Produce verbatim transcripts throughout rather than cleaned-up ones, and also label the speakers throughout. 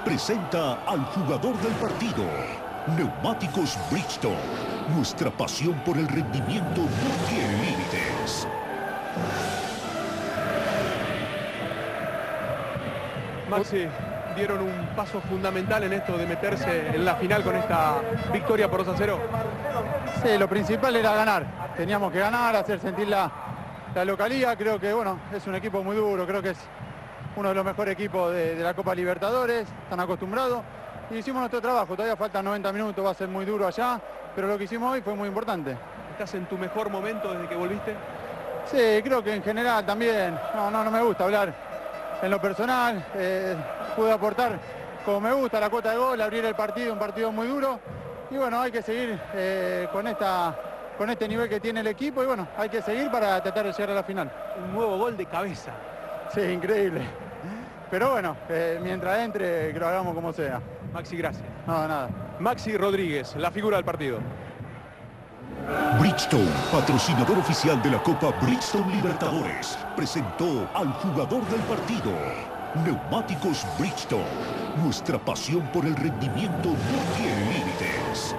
Speaker 1: presenta al jugador del partido. Neumáticos Bridgestone. Nuestra pasión por el rendimiento no tiene límites.
Speaker 2: Maxi, dieron un paso fundamental en esto de meterse en la final con esta victoria por dos a cero.
Speaker 3: Sí, lo principal era ganar. Teníamos que ganar, hacer sentir la, la localía. Creo que, bueno, es un equipo muy duro. Creo que es uno de los mejores equipos de, de la Copa Libertadores. Están acostumbrados. Y hicimos nuestro trabajo. Todavía faltan noventa minutos, va a ser muy duro allá. Pero lo que hicimos hoy fue muy importante.
Speaker 2: ¿Estás en tu mejor momento desde que volviste?
Speaker 3: Sí, creo que en general también. No, no, no me gusta hablar en lo personal. Eh, pude aportar como me gusta la cuota de gol, abrir el partido, un partido muy duro. Y bueno, hay que seguir eh, con, esta, con este nivel que tiene el equipo. Y bueno, hay que seguir para tratar de llegar a la final.
Speaker 2: Un nuevo gol de cabeza.
Speaker 3: Sí, increíble. Pero bueno, eh, mientras entre, que lo hagamos como sea.
Speaker 2: Maxi, gracias.
Speaker 3: No, nada.
Speaker 2: Maxi Rodríguez, la figura del partido.
Speaker 1: Bridgestone, patrocinador oficial de la Copa Bridgestone Libertadores, presentó al jugador del partido. Neumáticos Bridgestone. Nuestra pasión por el rendimiento no tiene límites.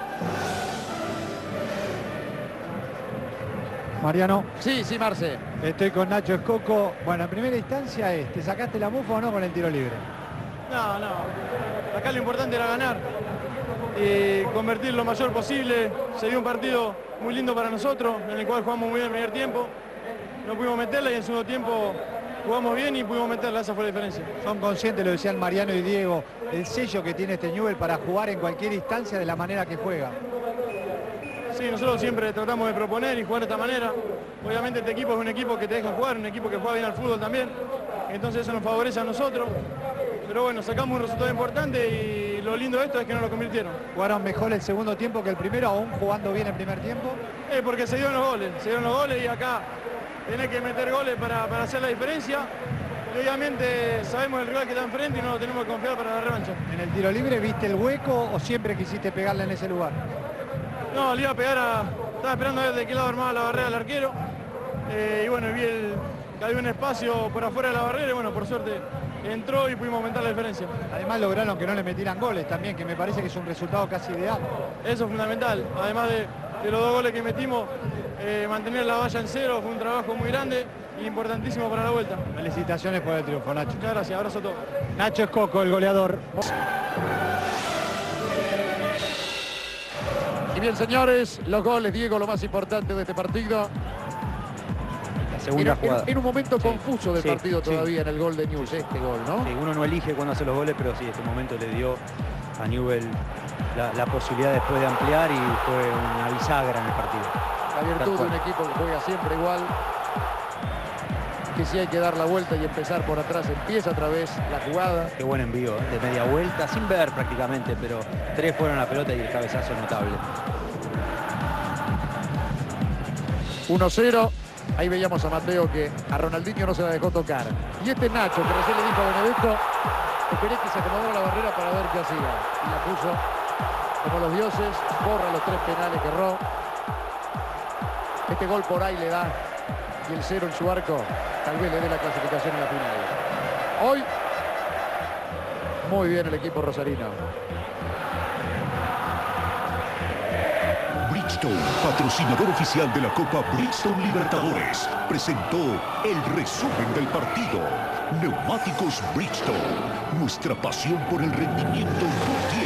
Speaker 4: Mariano.
Speaker 5: Sí, sí, Marce.
Speaker 4: Estoy con Nacho Escoco. Bueno, en primera instancia es, ¿te sacaste la mufa o no con el tiro libre?
Speaker 6: No, no. Acá lo importante era ganar y convertir lo mayor posible. Se dio un partido muy lindo para nosotros, en el cual jugamos muy bien el primer tiempo. No pudimos meterla y en el segundo tiempo jugamos bien y pudimos meterla. Esa fue la diferencia.
Speaker 4: Son conscientes, lo decían Mariano y Diego, el sello que tiene este Newell's para jugar en cualquier instancia de la manera que juega.
Speaker 6: Sí, nosotros siempre tratamos de proponer y jugar de esta manera. Obviamente este equipo es un equipo que te deja jugar, un equipo que juega bien al fútbol también. Entonces eso nos favorece a nosotros. Pero bueno, sacamos un resultado importante y lo lindo de esto es que no lo convirtieron.
Speaker 4: ¿Jugaron mejor el segundo tiempo que el primero, aún jugando bien el primer tiempo?
Speaker 6: Eh, porque se dieron los goles, se dieron los goles y acá tenés que meter goles para, para hacer la diferencia. Y obviamente sabemos el rival que está enfrente y no lo tenemos que confiar para la revancha.
Speaker 4: ¿En el tiro libre viste el hueco o siempre quisiste pegarle en ese lugar?
Speaker 6: No, le iba a pegar a... Estaba esperando a ver de qué lado armaba la barrera el arquero. Eh, y bueno, vi el... que había un espacio por afuera de la barrera y bueno, por suerte entró y pudimos aumentar la diferencia.
Speaker 4: Además lograron que no le metieran goles también, que me parece que es un resultado casi ideal.
Speaker 6: Eso es fundamental. Además de, de los dos goles que metimos, eh, mantener la valla en cero fue un trabajo muy grande e importantísimo para la vuelta.
Speaker 4: Felicitaciones por el triunfo, Nacho.
Speaker 6: Muchas gracias, abrazo a todos.
Speaker 4: Nacho Escoco, el goleador.
Speaker 5: Y bien, señores, los goles, Diego, lo más importante de este partido.
Speaker 7: Segunda
Speaker 5: en,
Speaker 7: jugada.
Speaker 5: En, en un momento
Speaker 7: sí.
Speaker 5: confuso del
Speaker 7: sí,
Speaker 5: partido
Speaker 7: sí.
Speaker 5: todavía en el gol de Newell's, este gol, ¿no?
Speaker 7: Sí, uno no elige cuando hace los goles, pero sí, este momento le dio a Newell's la, la posibilidad después de ampliar y fue una bisagra en el partido.
Speaker 5: La virtud de un equipo que juega siempre igual, que si hay que dar la vuelta y empezar por atrás, empieza otra vez la jugada.
Speaker 7: Qué buen envío, ¿eh? De media vuelta, sin ver prácticamente, pero tres fueron a la pelota y el cabezazo notable.
Speaker 5: uno cero. Ahí veíamos a Mateo que a Ronaldinho no se la dejó tocar. Y este Nacho, que recién le dijo a Benedetto, esperé que se acomodara la barrera para ver qué hacía. Y la puso como los dioses, borra los tres penales que erró. Este gol por ahí le da, y el cero en su arco, tal vez le dé la clasificación en la final. Hoy, muy bien el equipo rosarino.
Speaker 1: Bridgestone, patrocinador oficial de la Copa Bridgestone Libertadores, presentó el resumen del partido. Neumáticos Bridgestone. Nuestra pasión por el rendimiento no tiene